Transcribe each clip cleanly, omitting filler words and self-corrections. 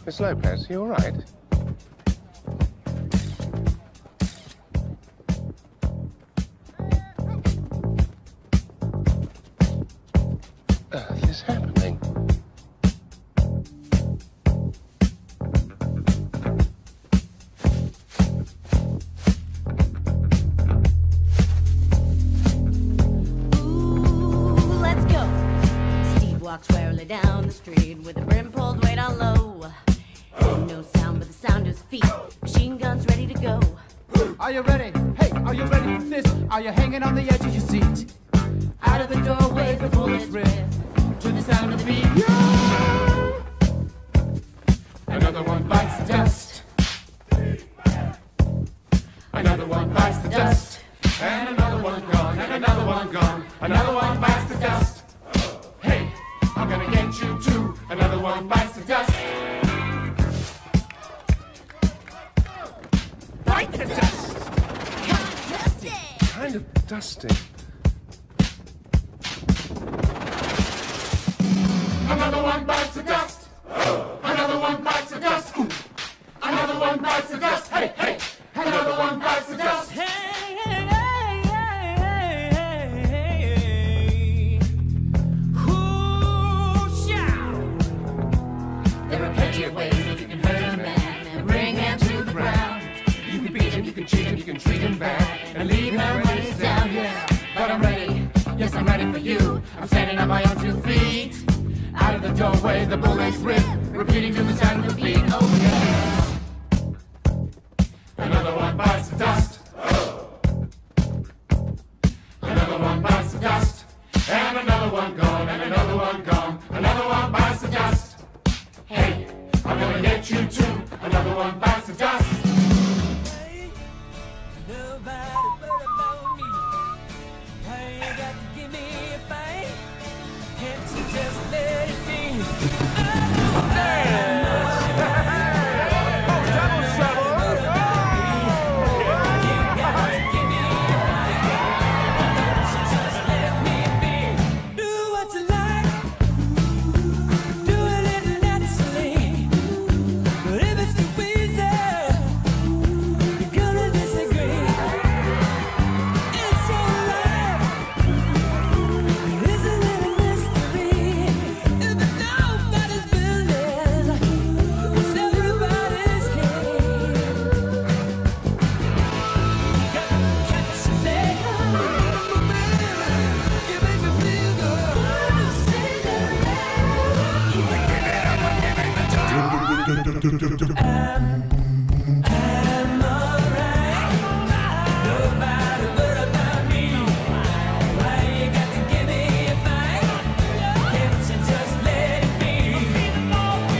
Miss Lopez, you all right? Earth is happening? Ooh, let's go. Steve walks warily down the street with the brim pulled way down low. No sound but the sound of his feet. Machine guns ready to go. Are you ready? Hey, are you ready for this? Are you hanging on the edge of your seat? Out of the doorway, the bullets rip to the sound of the beat. Yeah! Another one bites the dust. Another one bites the dust. And another one gone, and another one gone. Another one bites the dust. Hey, I'm gonna get you too. Another one bites the dust. Bite the dust. Kind of dusty. Another one bites the dust. Another one bites the dust. Ooh. Another one bites the dust. Hey, hey. Another one bites the dust. Hey, hey, hey, hey, hey, hey. Who shout? There are plenty of ways that you can hurt a man and bring him to the ground. You can beat him, you can cheat him, you can treat him bad and leave him when he's down, yeah. But I'm ready, yes I'm ready for you. I'm standing on my own 2 feet. Out of the doorway, the bullets rip, repeating to the sound of the beat. Oh yeah. Another one bites the dust. Another one bites the dust. And another one gone, and another one gone. Another one bites the dust. Hey, I'm gonna get you too. Another one bites the dust. Hey, nobody but about me. Why you got to give me a fight? Can't you just let it be? I'm alright. Nobody but about me. Why you got to give me a fight? Can't you just let it be? I'm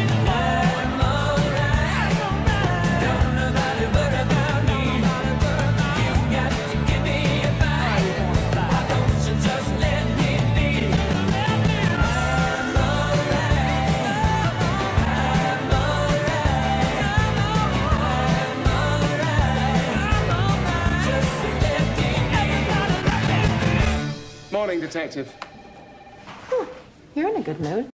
alright. Don't nobody but about me. You got to give me a fight. Why don't you just let me be? I'm alright. Morning, Detective. You're in a good mood.